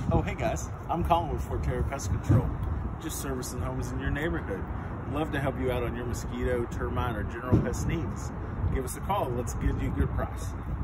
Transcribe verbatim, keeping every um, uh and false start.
Oh, hey guys, I'm Collin with Forterra Pest Control. Just servicing homes in your neighborhood. Love to help you out on your mosquito, termite, or general pest needs. Give us a call. Let's give you a good price.